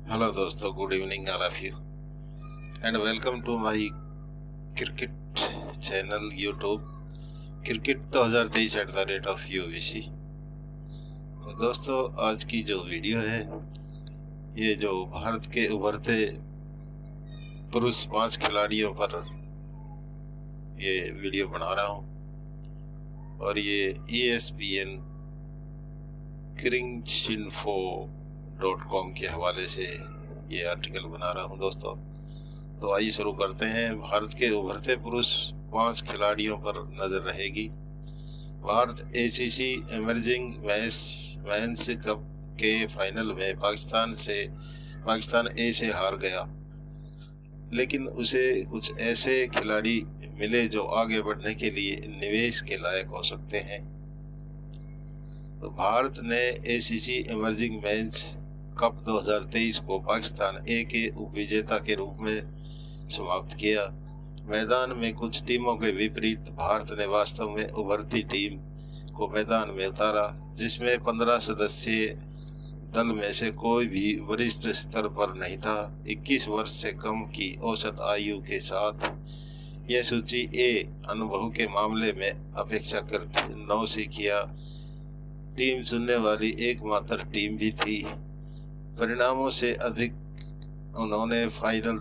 Hello दोस्तों, good evening all of you and welcome to my cricket channel YouTube cricket 2023 @UVC। दोस्तों, आज की जो वीडियो है ये जो भारत के उभरते पुरुष 5 खिलाड़ियों पर ये वीडियो बना रहा हूँ और ये ESPN cricinfo.com के हवाले से ये आर्टिकल बना रहा हूँ दोस्तों। तो आइए शुरू करते हैं। भारत के उभरते पुरुष 5 खिलाड़ियों पर नजर रहेगी। Bharat ACC emerging men's cup के फाइनल में पाकिस्तान ए से हार गया, लेकिन उसे कुछ ऐसे खिलाड़ी मिले जो आगे बढ़ने के लिए निवेश के लायक हो सकते हैं। तो भारत ने ACC इमर्जिंग मेंस कप 2023 को पाकिस्तान ए के उपविजेता के रूप में समाप्त किया। मैदान में कुछ टीमों के विपरीत भारत ने वास्तव में उभरती टीम को मैदान में उतारा, जिसमें 15 सदस्यीय दल में से कोई भी वरिष्ठ स्तर पर नहीं था। 21 वर्ष से कम की औसत आयु के साथ यह सूची ए अनुभव के मामले में अपेक्षाकृत नौसिखिया टीम चुनने वाली एकमात्र टीम भी थी। परिणामों से अधिक उन्होंने फाइनल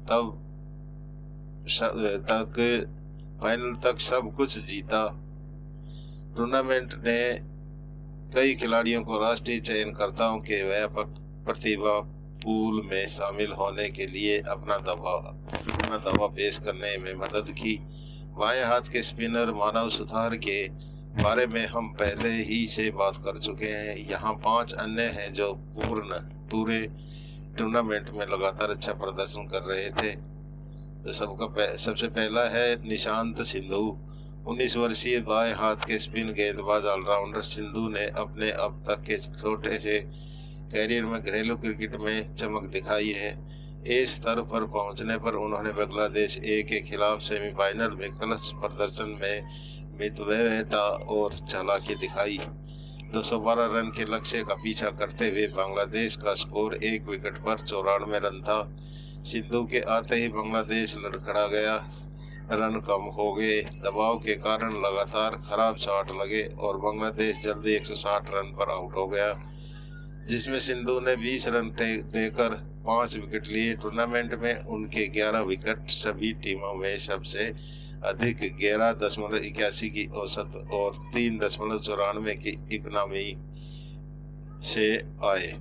तक सब कुछ जीता। टूर्नामेंट ने कई खिलाड़ियों को राष्ट्रीय चयनकर्ताओं के व्यापक प्रतिभा पूल में शामिल होने के लिए अपना दबाव पेश करने में मदद की। बाएं हाथ के स्पिनर मानव सुथार के बारे में हम पहले ही से बात कर चुके हैं। यहाँ 5 अन्य हैं जो पूरे टूर्नामेंट में लगातार अच्छा प्रदर्शन कर रहे थे। तो सबसे पहला है निशांत सिंधु। 19 वर्षीय बाएं हाथ के स्पिन गेंदबाज ऑलराउंडर सिंधु ने अपने अब तक के छोटे से कैरियर में घरेलू क्रिकेट में चमक दिखाई है। ए स्तर पर पहुंचने पर उन्होंने बांग्लादेश ए के खिलाफ सेमीफाइनल में क्लच प्रदर्शन में मितव्ययता और चालाकी दिखाई। 212 रन के लक्ष्य का पीछा करते हुए बांग्लादेश का स्कोर 1 विकेट पर 94 रन था। सिंधु के आते ही बांग्लादेश लड़खड़ा गया, रन कम हो गए। दबाव के कारण लगातार खराब शॉट लगे और बांग्लादेश जल्दी 160 रन पर आउट हो गया, जिसमें सिंधु ने 20 रन देकर 5 विकेट लिए। टूर्नामेंट में उनके 11 विकेट सभी टीमों में सबसे अधिक 11.81 की औसत और 3.94 की इकोनॉमी से आए।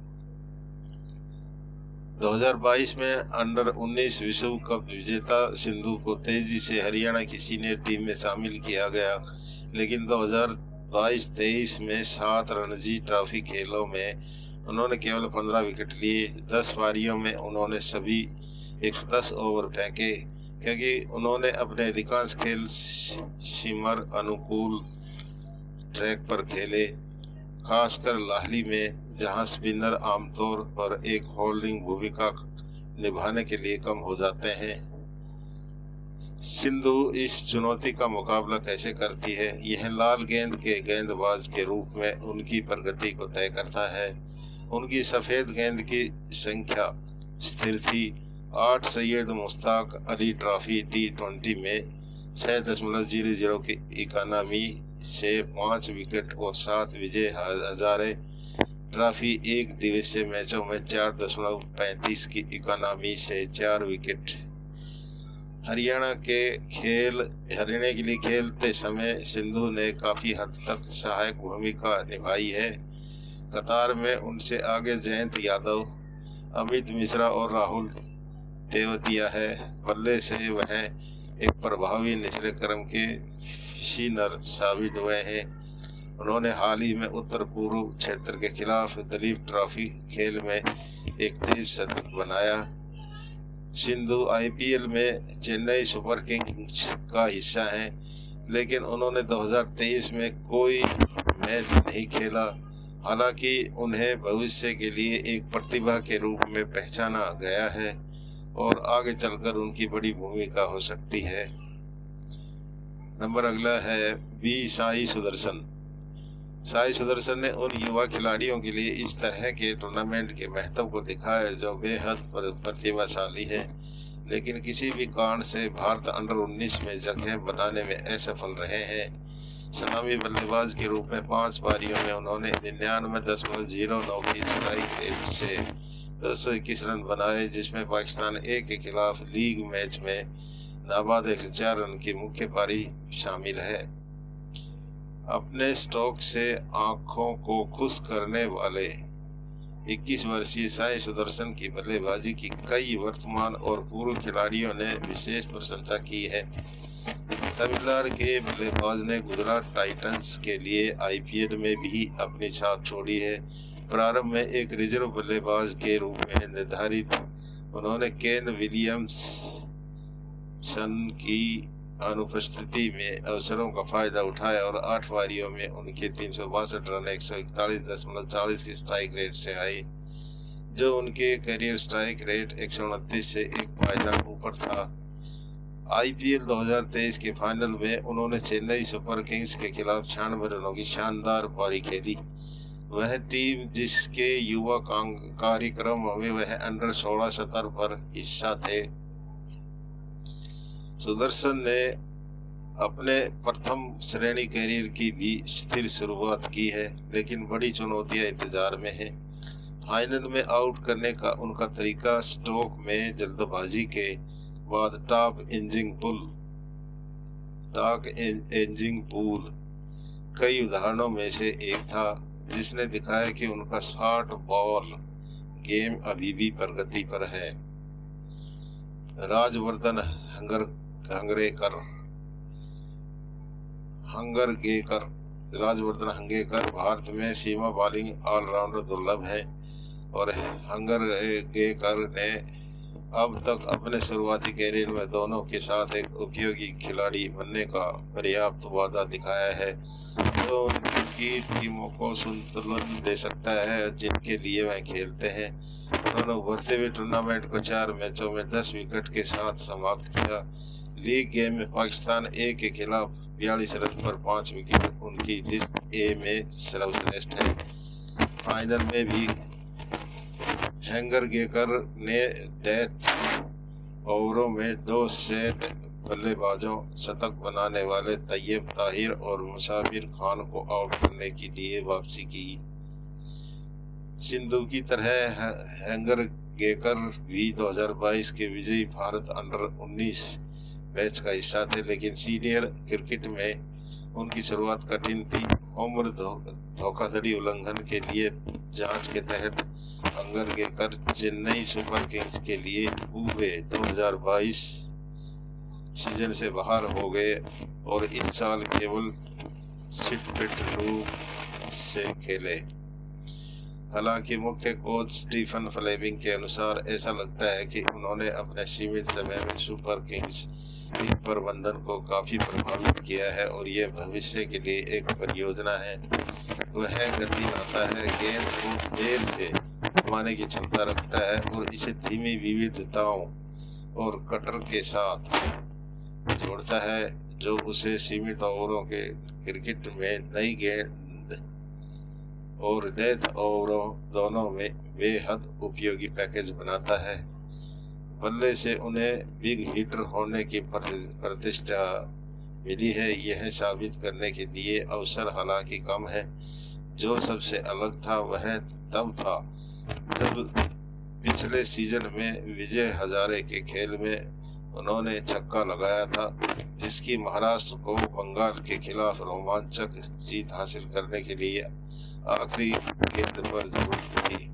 2022 में अंडर-19 विश्व कप विजेता सिंधु को तेजी से हरियाणा की सीनियर टीम में शामिल किया गया, लेकिन 2022-23 में 7 रणजी ट्रॉफी खेलों में उन्होंने केवल 15 विकेट लिए। 10 पारियों में उन्होंने सभी 110 ओवर फेंके, क्योंकि उन्होंने अपने अधिकांश खेल सीमर अनुकूल ट्रैक पर खेले, खासकर लाहली में, जहां स्पिनर आमतौर पर एक होल्डिंग भूमिका निभाने के लिए कम हो जाते हैं। सिंधु इस चुनौती का मुकाबला कैसे करती है, यह लाल गेंद के गेंदबाज के रूप में उनकी प्रगति को तय करता है। उनकी सफेद गेंद की संख्या स्थिर थी। 8 सैयद मुश्ताक अली ट्रॉफी T20 में 6.00 की इकोनॉमी से 5 विकेट और 7 विजय हजारे ट्रॉफी एक दिवसीय मैचों में 4.35 की इकोनॉमी से 4 विकेट। हरियाणा के लिए खेलते समय सिंधु ने काफी हद तक सहायक भूमिका निभाई है। कतार में उनसे आगे जयंत यादव, अमित मिश्रा और राहुल तेवतिया है। बल्ले से वह एक प्रभावी निचले क्रम के स्पिनर साबित हुए हैं। उन्होंने हाल ही में उत्तर पूर्व क्षेत्र के खिलाफ दिलीप ट्रॉफी खेल में एक तेज शतक बनाया। सिंधु IPL में चेन्नई सुपर किंग्स का हिस्सा है, लेकिन उन्होंने 2023 में कोई मैच नहीं खेला। हालांकि उन्हें भविष्य के लिए एक प्रतिभा के रूप में पहचाना गया है और आगे चलकर उनकी बड़ी भूमिका हो सकती है। नंबर अगला है बी साई सुदर्शन। साई सुदर्शन ने उन युवा खिलाड़ियों के लिए इस तरह के टूर्नामेंट के महत्व को दिखाया जो बेहद प्रतिभाशाली है, लेकिन किसी भी कारण से भारत अंडर 19 में जगह बनाने में असफल रहे हैं। सलामी बल्लेबाज के रूप में 5 पारियों में उन्होंने 99.09 की स्ट्राइक रेट से 221 रन बनाए, जिसमें पाकिस्तान ए के खिलाफ लीग मैच में नाबाद 104 रन की मुख्य पारी शामिल है। अपने स्ट्रोक से आंखों को खुश करने वाले 21 वर्षीय साई सुदर्शन की बल्लेबाजी की कई वर्तमान और पूर्व खिलाड़ियों ने विशेष प्रशंसा की है। तमिलनाडु के बल्लेबाज ने गुजरात टाइटंस के लिए आईपीएल में भी अपनी छाप छोड़ी है। प्रारंभ में एक रिजर्व बल्लेबाज के रूप में निर्धारित, उन्होंने केन विलियमसन की अनुपस्थिति में अवसरों का फायदा उठाया और 8 पारियों में उनके 362 रन 141.40 की स्ट्राइक रेट से आए, जो उनके करियर स्ट्राइक रेट 129 से एक पायदान ऊपर था। आईपीएल 2023 के फाइनल में उन्होंने चेन्नई सुपर किंग्स के खिलाफ 96 रनों की शानदार पारी खेली। वह टीम जिसके युवा कार्यक्रम में वह अंडर 16 सतर पर हिस्सा थे। सुदर्शन ने अपने प्रथम श्रेणी कैरियर की भी स्थिर शुरुआत की है, लेकिन बड़ी चुनौतियां इंतजार में है। फाइनल में आउट करने का उनका तरीका स्ट्रोक में जल्दबाजी के बाद टॉप एजिंग पूल कई उदाहरणों में से एक था, जिसने दिखाया कि उनका शॉर्ट बॉल गेम अभी भी प्रगति पर है। राजवर्धन हंगेकर भारत में सीमा बॉलिंग ऑलराउंडर दुर्लभ है और हंगरगेकर ने अब तक अपने शुरुआती कैरियर में दोनों के साथ एक उपयोगी खिलाड़ी बनने का पर्याप्त वादा दिखाया है, जो उनकी टीमों को संतुलन दे सकता है जिनके लिए वह खेलते हैं। उन्होंने उभरते हुए टूर्नामेंट को 4 मैचों में 10 विकेट के साथ समाप्त किया। लीग गेम में पाकिस्तान ए के खिलाफ 42 रन पर 5 विकेट उनकी लिस्ट ए में सर्वश्रेष्ठ है। फाइनल में भी हैंगरगेकर ने डेथ ओवरों में 2 सेट बल्लेबाजों शतक बनाने वाले तैयब ताहिर और मुसाफिर खान को आउट करने के लिए वापसी की। सिंधु की तरह हैंगरगेकर भी 2022 के विजयी भारत अंडर 19 बैच का हिस्सा थे, लेकिन सीनियर क्रिकेट में उनकी शुरुआत कठिन थी। उम्र धोखाधड़ी उल्लंघन के लिए जांच के तहत हंगरगेकर चेन्नई सुपर किंग्स के लिए पूरे 2022 सीजन से बाहर हो गए और इस साल केवल सिटपिट रूप से खेले। हालांकि मुख्य कोच स्टीफन फ्लेमिंग के अनुसार ऐसा लगता है कि उन्होंने अपने सीमित समय में सुपर किंग्स लीग प्रबंधन को काफी प्रभावित किया है और यह भविष्य के लिए एक परियोजना है। वह गति लाता है, गेंद को देर से घुमाने की क्षमता रखता है और इसे धीमी विविधताओं और कटर के साथ जोड़ता है, जो उसे सीमित ओवरों के क्रिकेट में नई गेंद और डेथ ओवरों दोनों में बेहद उपयोगी पैकेज बनाता है। बल्ले से उन्हें बिग हिटर होने की प्रतिष्ठा मिली है। यह साबित करने के लिए अवसर हालांकि कम है। जो सबसे अलग था वह तब था जब पिछले सीजन में विजय हजारे के खेल में उन्होंने छक्का लगाया था, जिसकी महाराष्ट्र को बंगाल के खिलाफ रोमांचक जीत हासिल करने के लिए आखिरी गेंद पर जरूरत थी।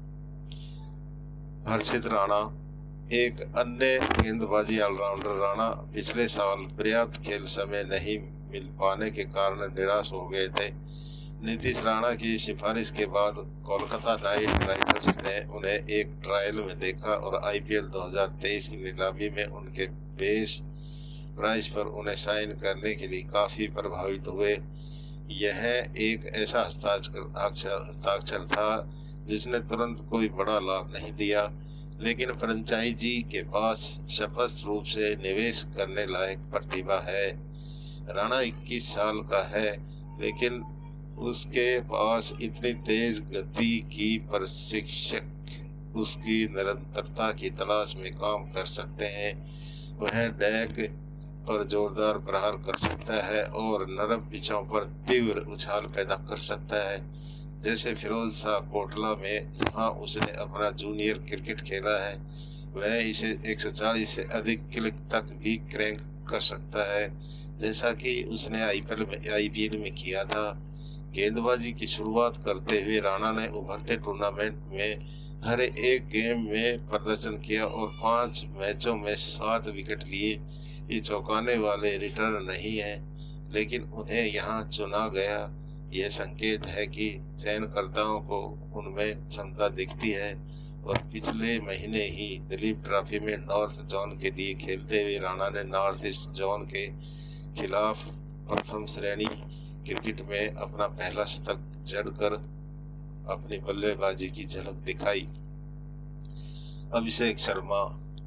हर्षित राणा एक अन्य गेंदबाजी ऑलराउंडर। राणा पिछले साल पर्याप्त खेल समय नहीं मिल पाने के कारण निराश हो गए थे। नीतीश राणा की सिफारिश के बाद कोलकाता नाइट राइडर्स ने उन्हें एक ट्रायल में देखा और आईपीएल 2023 की नीलामी में उनके बेस प्राइस पर उन्हें साइन करने के लिए काफी प्रभावित हुए। यह एक ऐसा हस्ताक्षर था जिसने तुरंत कोई बड़ा लाभ नहीं दिया, लेकिन फ्रेंचाइजी के पास स्पष्ट रूप से निवेश करने लायक प्रतिभा है। राणा 21 साल का है, लेकिन उसके पास इतनी तेज गति की प्रशिक्षक उसकी निरंतरता की तलाश में काम कर सकते हैं। वह डेक पर जोरदार प्रहार कर सकता है और नरम पिचों पर तीव्र उछाल पैदा कर सकता है। जैसे फिरोज शाह कोटला में जहां उसने अपना जूनियर क्रिकेट खेला है, वह इसे 140 से अधिक क्लिक तक भी क्रैंक कर सकता है, जैसा कि उसने आईपीएल में किया था। गेंदबाजी की शुरुआत करते हुए राणा ने उभरते टूर्नामेंट में हर एक गेम में प्रदर्शन किया और 5 मैचों में 7 विकेट लिए। ये चौंकाने वाले रिटर्न नहीं है, लेकिन उन्हें यहाँ चुना गया। यह संकेत है कि चयनकर्ताओं को उनमें क्षमता दिखती है। और पिछले महीने ही दिलीप ट्रॉफी में नॉर्थ जोन के लिए खेलते हुए राणा ने नॉर्थ ईस्ट जोन के खिलाफ प्रथम श्रेणी क्रिकेट में अपना पहला शतक जड़कर अपनी बल्लेबाजी की झलक दिखाई। अभिषेक शर्मा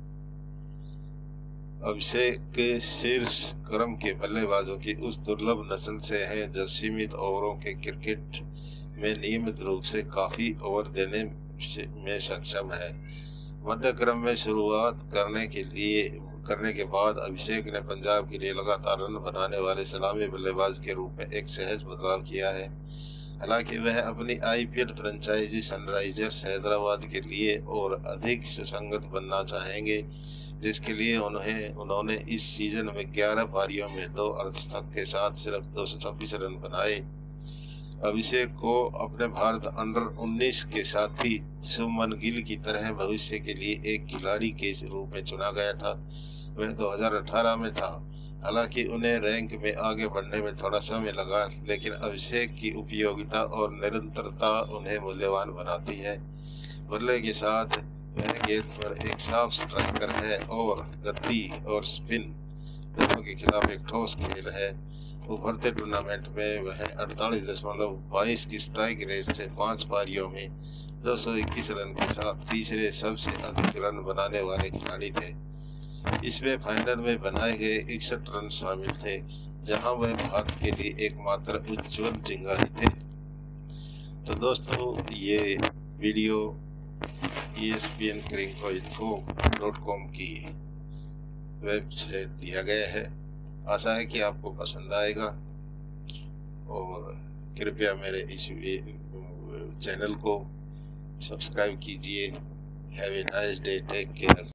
के शीर्ष क्रम के बल्लेबाजों की उस दुर्लभ नस्ल से हैं जो सीमित ओवरों के क्रिकेट में नियमित रूप से काफी ओवर देने में सक्षम है। मध्य क्रम में शुरुआत करने के बाद अभिषेक ने पंजाब के लिए लगातार रन बनाने वाले सलामी बल्लेबाज के रूप में एक सहज बदलाव किया है। हालांकि वह अपनी आईपीएल फ्रेंचाइजी सनराइजर्स हैदराबाद के लिए और अधिक सुसंगत बनना चाहेंगे, जिसके लिए उन्होंने इस सीजन में 11 पारियों में 2 अर्धशतक के साथ सिर्फ 226 रन बनाए। अभिषेक को अपने भारत अंडर-19 के साथी शुभमन गिल की तरह भविष्य के लिए एक खिलाड़ी के रूप में चुना गया था। वह 2018 में था। हालांकि उन्हें रैंक में आगे बढ़ने में थोड़ा समय लगा, लेकिन अभिषेक की उपयोगिता और निरंतरता उन्हें मूल्यवान बनाती है। बल्ले के साथ वह गेंद पर एक साफ स्ट्राइकर है और गति और स्पिन दोनों के खिलाफ एक ठोस खेल है। उभरते टूर्नामेंट में वह 48.22 की स्ट्राइक रेट से 5 पारियों में 221 रन के साथ तीसरे सबसे अधिक रन बनाने वाले खिलाड़ी थे। इसमें फाइनल में बनाए गए 61 रन शामिल थे, जहां वह भारत के लिए एकमात्र उज्जवल चिंगारी थे। तो दोस्तों, ये वीडियो ESPNcricinfo.com की वेब से दिया गया है। आशा है कि आपको पसंद आएगा और कृपया मेरे इस चैनल को सब्सक्राइब कीजिए। Have a nice day, take care.